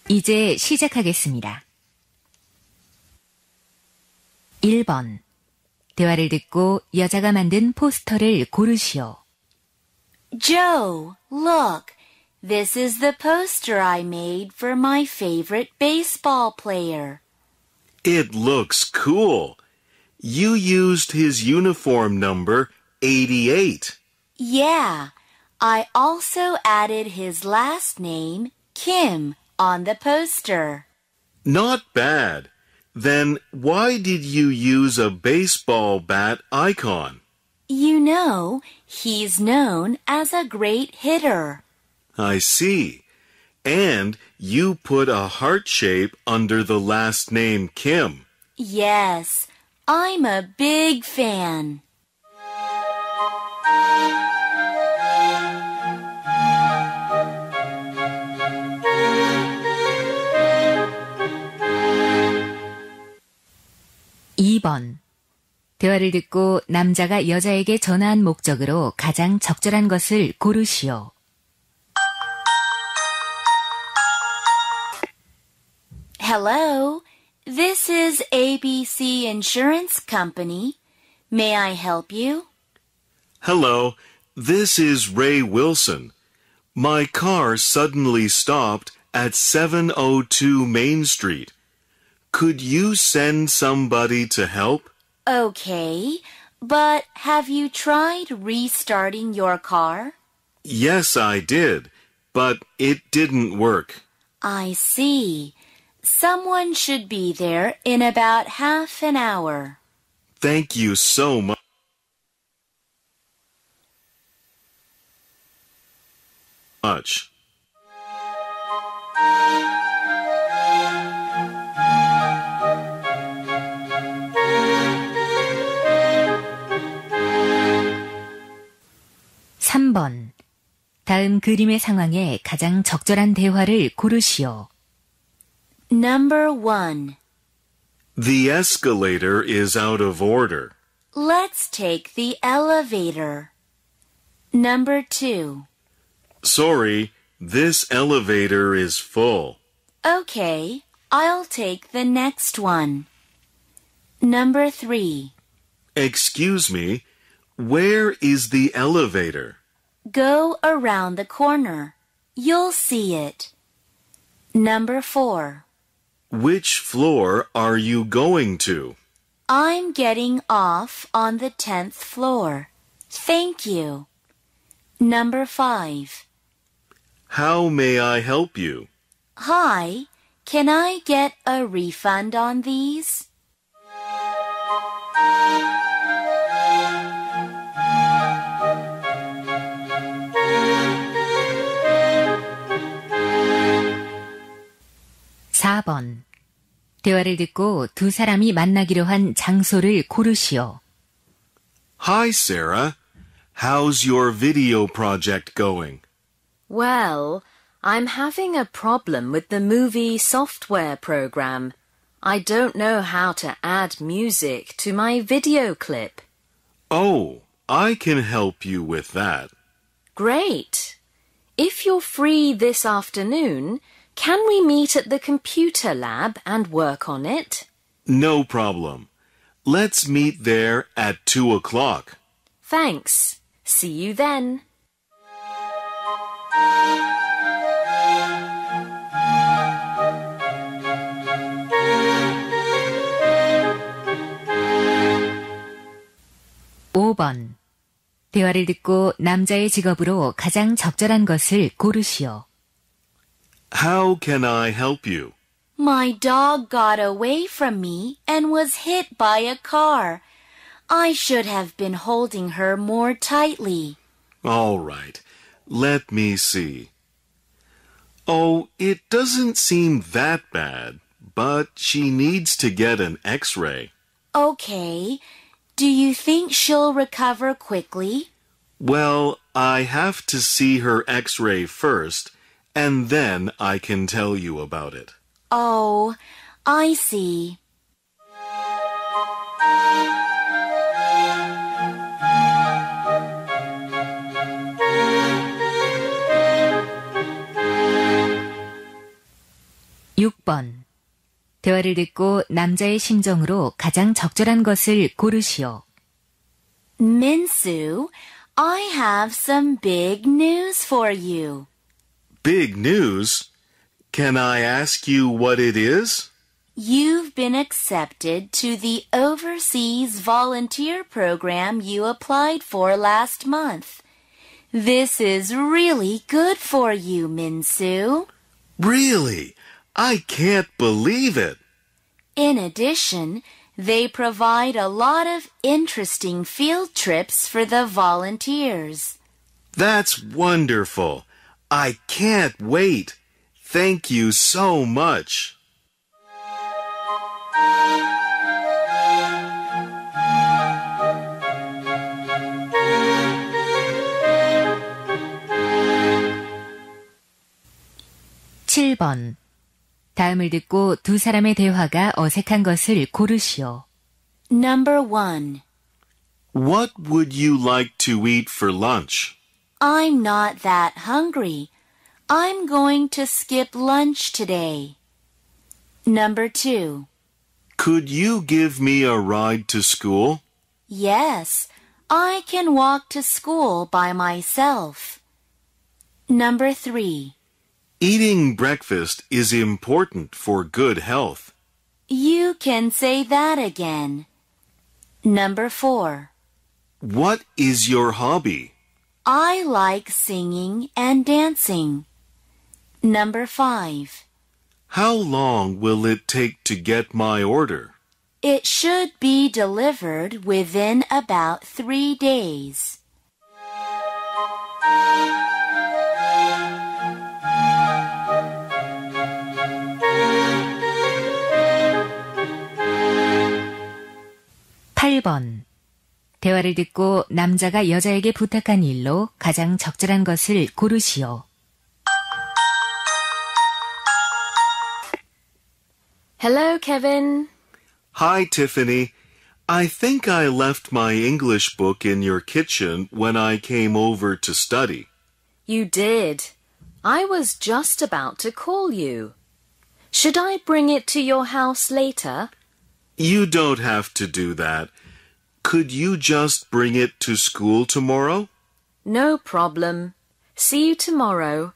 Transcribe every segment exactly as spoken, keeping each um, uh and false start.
이제 시작하겠습니다. 일 번. 대화를 듣고 여자가 만든 포스터를 고르시오. Joe, look. This is the poster I made for my favorite baseball player. It looks cool. You used his uniform number eighty-eight. Yeah, I also added his last name, Kim, on the poster. Not bad. Then why did you use a baseball bat icon? You know, he's known as a great hitter. I see. And you put a heart shape under the last name Kim. Yes, I'm a big fan. 이 번. 대화를 듣고 남자가 여자에게 전화한 목적으로 가장 적절한 것을 고르시오. Hello, this is A B C Insurance Company. May I help you? Hello, this is Ray Wilson. My car suddenly stopped at seven oh two Main Street. Could you send somebody to help? Okay, but have you tried restarting your car? Yes, I did, but it didn't work. I see. Someone should be there in about half an hour. Thank you so much. 삼 번. 다음 그림의 상황에 가장 적절한 대화를 고르시오. Number one. The escalator is out of order. Let's take the elevator. Number two. Sorry, this elevator is full. Okay, I'll take the next one. Number three. Excuse me, where is the elevator? Go around the corner. You'll see it. Number four. Which floor are you going to? I'm getting off on the tenth floor. Thank you. Number five. How may I help you? Hi, can I get a refund on these? 사 번. 대화를 듣고 두 사람이 만나기로 한 장소를 고르시오. Hi, Sarah. How's your video project going? Well, I'm having a problem with the movie software program. I don't know how to add music to my video clip. Oh, I can help you with that. Great. If you're free this afternoon, can we meet at the computer lab and work on it? No problem. Let's meet there at two o'clock. Thanks. See you then. 오 번. 대화를 듣고 남자의 직업으로 가장 적절한 것을 고르시오. How can I help you? My dog got away from me and was hit by a car. I should have been holding her more tightly. All right. Let me see. Oh, it doesn't seem that bad, but she needs to get an X-ray. Okay. Do you think she'll recover quickly? Well, I have to see her X-ray first, and then I can tell you about it. Oh, I see. 육 번. 대화를 듣고 남자의 심정으로 가장 적절한 것을 고르시오. Minsu, I have some big news for you. Big news? Can I ask you what it is? You've been accepted to the overseas volunteer program you applied for last month. This is really good for you, Minsu. Really? I can't believe it. In addition, they provide a lot of interesting field trips for the volunteers. That's wonderful. I can't wait. Thank you so much. 칠 번. 다음을 듣고 두 사람의 대화가 어색한 것을 고르시오. Number one. What would you like to eat for lunch? I'm not that hungry. I'm going to skip lunch today. Number two. Could you give me a ride to school? Yes, I can walk to school by myself. Number three. Eating breakfast is important for good health. You can say that again. Number four. What is your hobby? I like singing and dancing. Number five. How long will it take to get my order? It should be delivered within about three days. 팔 번. 대화를 듣고 남자가 여자에게 부탁한 일로 가장 적절한 것을 고르시오. Hello, Kevin. Hi, Tiffany. I think I left my English book in your kitchen when I came over to study. You did. I was just about to call you. Should I bring it to your house later? You don't have to do that. Could you just bring it to school tomorrow? No problem. See you tomorrow.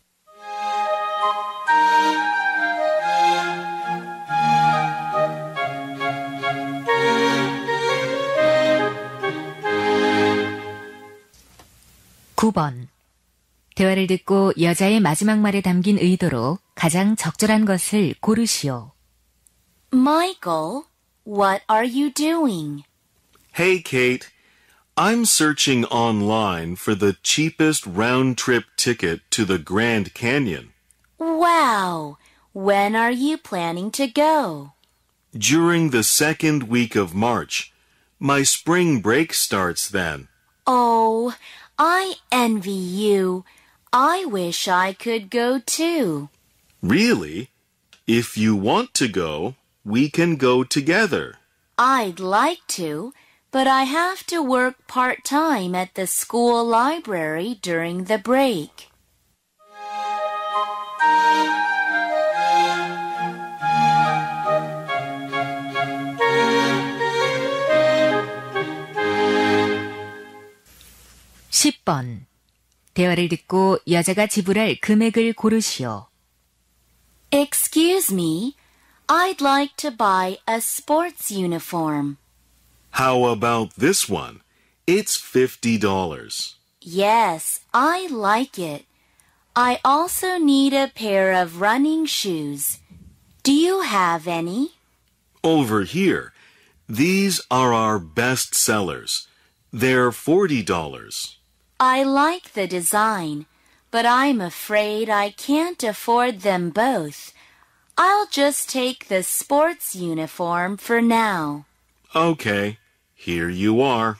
구 번. 대화를 듣고 여자의 마지막 말에 담긴 의도로 가장 적절한 것을 고르시오. Michael, what are you doing? Hey, Kate. I'm searching online for the cheapest round-trip ticket to the Grand Canyon. Wow! When are you planning to go? During the second week of March. My spring break starts then. Oh, I envy you. I wish I could go too. Really? If you want to go, we can go together. I'd like to, but I have to work part-time at the school library during the break. 십 번. 대화를 듣고 여자가 지불할 금액을 고르시오. Excuse me, I'd like to buy a sports uniform. How about this one? It's fifty dollars. Yes, I like it. I also need a pair of running shoes. Do you have any? Over here. These are our best sellers. They're forty dollars. I like the design, but I'm afraid I can't afford them both. I'll just take the sports uniform for now. Okay, here you are.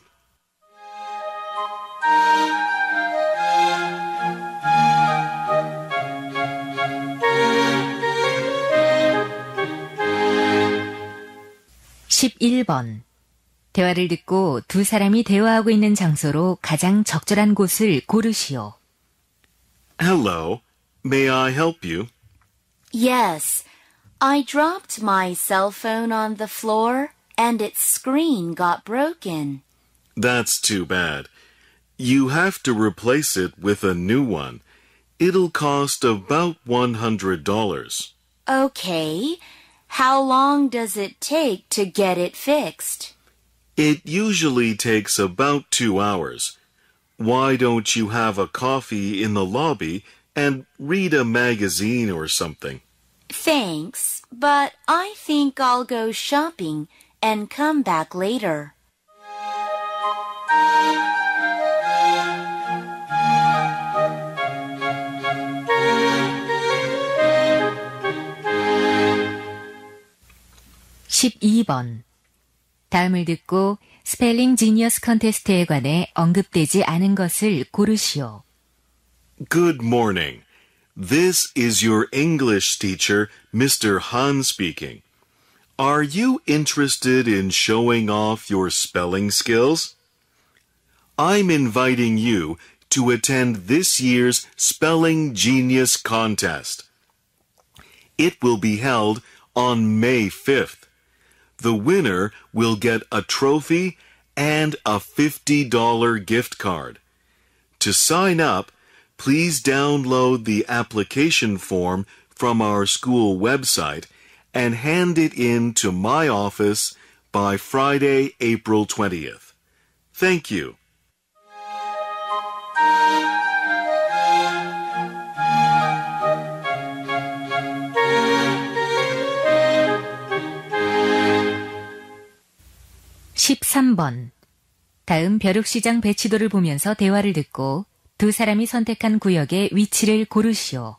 십일 번. 대화를 듣고 두 사람이 대화하고 있는 장소로 가장 적절한 곳을 고르시오. Hello. May I help you? Yes, I dropped my cell phone on the floor and its screen got broken. That's too bad. You have to replace it with a new one. It'll cost about one hundred dollars. Okay. How long does it take to get it fixed? It usually takes about two hours. Why don't you have a coffee in the lobby and read a magazine or something? Thanks, but I think I'll go shopping and come back later. 십이 번. 다음을 듣고 스펠링 지니어스 컨테스트에 관해 언급되지 않은 것을 고르시오. Good morning. This is your English teacher, Mister Han speaking. Are you interested in showing off your spelling skills? I'm inviting you to attend this year's Spelling Genius Contest. It will be held on May fifth. The winner will get a trophy and a fifty dollar gift card. To sign up, please download the application form from our school website and hand it in to my office by Friday, April twentieth. Thank you. 십삼 번. 다음 벼룩시장 배치도를 보면서 대화를 듣고 두 사람이 선택한 구역의 위치를 고르시오.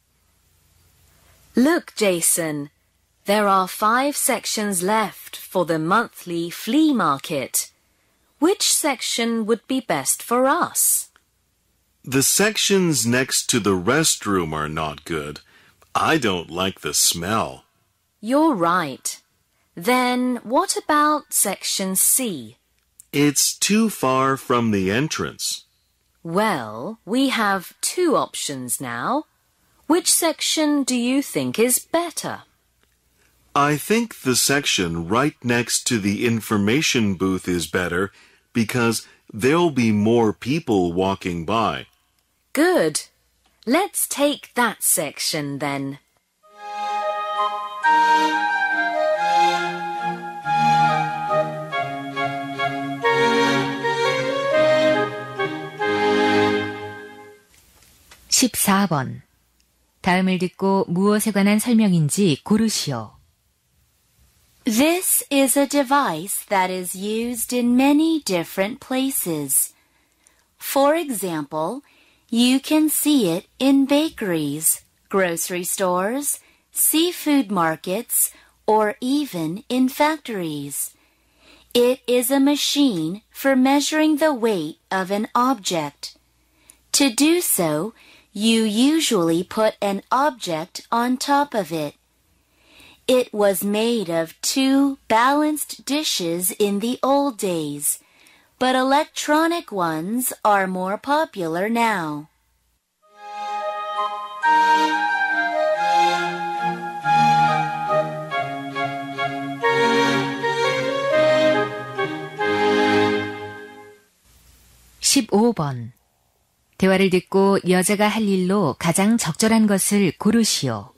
Look, Jason. There are five sections left for the monthly flea market. Which section would be best for us? The sections next to the restroom are not good. I don't like the smell. You're right. Then what about section C? It's too far from the entrance. Well, we have two options now. Which section do you think is better? I think the section right next to the information booth is better because there'll be more people walking by. Good. Let's take that section then. 십사 번. 다음을 듣고 무엇에 관한 설명인지 고르시오. This is a device that is used in many different places. For example, you can see it in bakeries, grocery stores, seafood markets, or even in factories. It is a machine for measuring the weight of an object. To do so, you usually put an object on top of it. It was made of two balanced dishes in the old days, but electronic ones are more popular now. 십오 번. 대화를 듣고 여자가 할 일로 가장 적절한 것을 고르시오.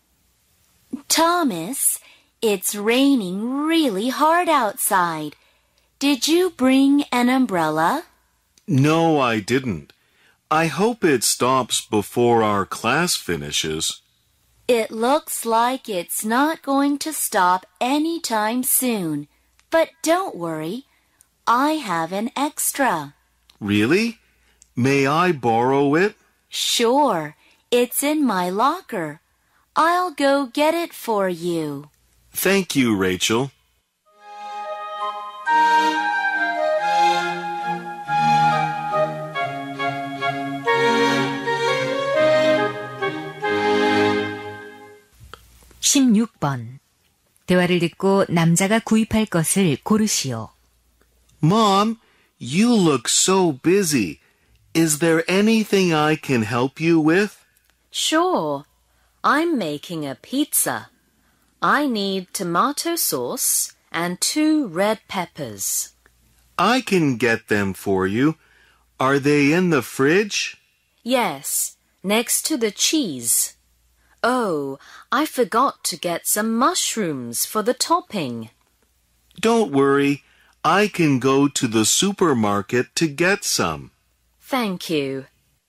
Thomas, it's raining really hard outside. Did you bring an umbrella? No, I didn't. I hope it stops before our class finishes. It looks like it's not going to stop anytime soon. But don't worry. I have an extra. Really? May I borrow it? Sure. It's in my locker. I'll go get it for you. Thank you, Rachel. 십육 번. 대화를 듣고 남자가 구입할 것을 고르시오. Mom, you look so busy. Is there anything I can help you with? Sure. I'm making a pizza. I need tomato sauce and two red peppers. I can get them for you. Are they in the fridge? Yes, next to the cheese. Oh, I forgot to get some mushrooms for the topping. Don't worry. I can go to the supermarket to get some. Thank you.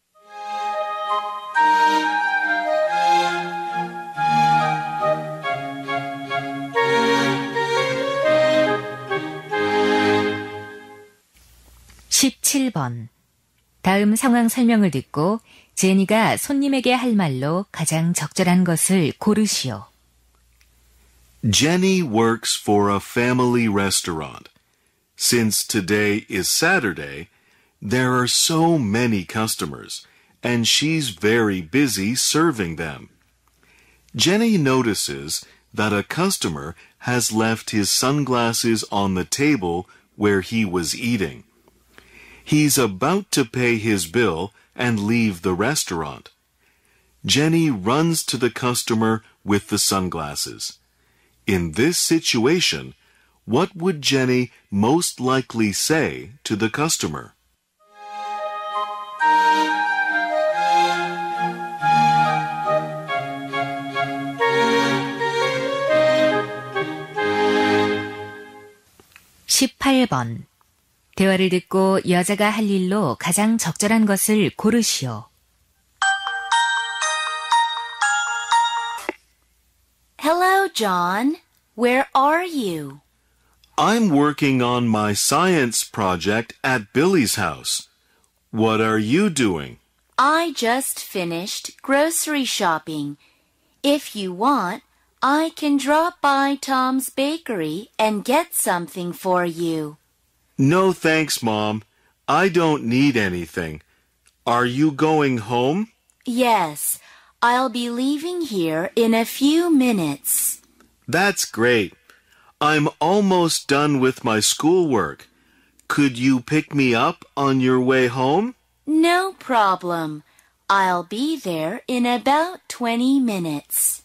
십칠 번. 다음 상황 설명을 듣고 제니가 손님에게 할 말로 가장 적절한 것을 고르시오. Jenny works for a family restaurant. Since today is Saturday, there are so many customers, and she's very busy serving them. Jenny notices that a customer has left his sunglasses on the table where he was eating. He's about to pay his bill and leave the restaurant. Jenny runs to the customer with the sunglasses. In this situation, what would Jenny most likely say to the customer? 십팔 번. 대화를 듣고 여자가 할 일로 가장 적절한 것을 고르시오. Hello, John. Where are you? I'm working on my science project at Billy's house. What are you doing? I just finished grocery shopping. If you want, I can drop by Tom's Bakery and get something for you. No thanks, Mom. I don't need anything. Are you going home? Yes, I'll be leaving here in a few minutes. That's great. I'm almost done with my schoolwork. Could you pick me up on your way home? No problem. I'll be there in about twenty minutes.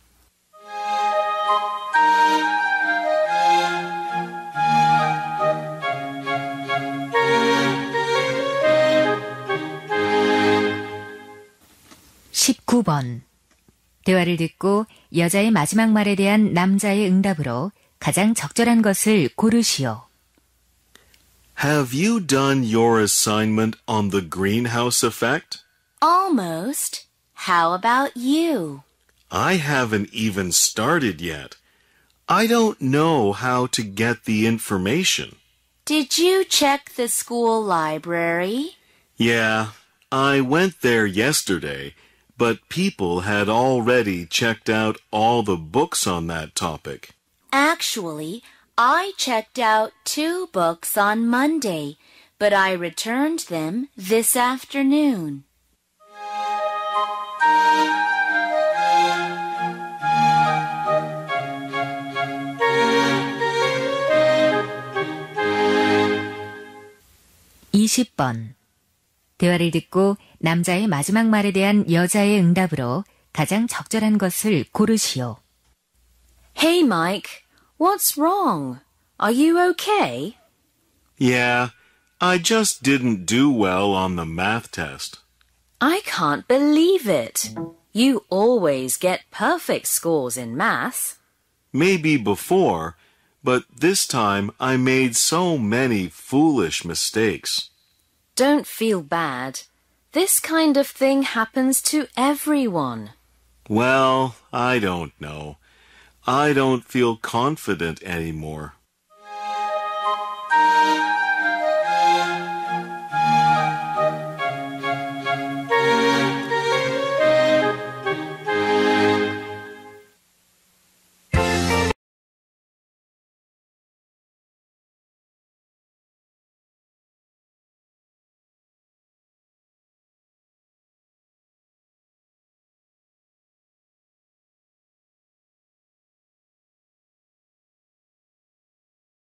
십구 번. 대화를 듣고 여자의 마지막 말에 대한 남자의 응답으로 가장 적절한 것을 고르시오. Have you done your assignment on the greenhouse effect? Almost. How about you? I haven't even started yet. I don't know how to get the information. Did you check the school library? Yeah, I went there yesterday, but people had already checked out all the books on that topic. Actually, I checked out two books on Monday, but I returned them this afternoon. 이십 번. 대화를 듣고 남자의 마지막 말에 대한 여자의 응답으로 가장 적절한 것을 고르시오. Hey, Mike, what's wrong? Are you okay? Yeah, I just didn't do well on the math test. I can't believe it. You always get perfect scores in math. Maybe before, but this time I made so many foolish mistakes. Don't feel bad. This kind of thing happens to everyone. Well, I don't know. I don't feel confident anymore.